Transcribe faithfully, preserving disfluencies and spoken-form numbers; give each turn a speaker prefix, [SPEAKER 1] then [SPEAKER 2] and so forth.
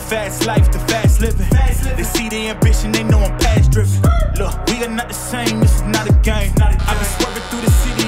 [SPEAKER 1] fast life, the fast living. They see the ambition, they know I'm past driven. Look, we are not the same, this is not a game. I've been swerving through the city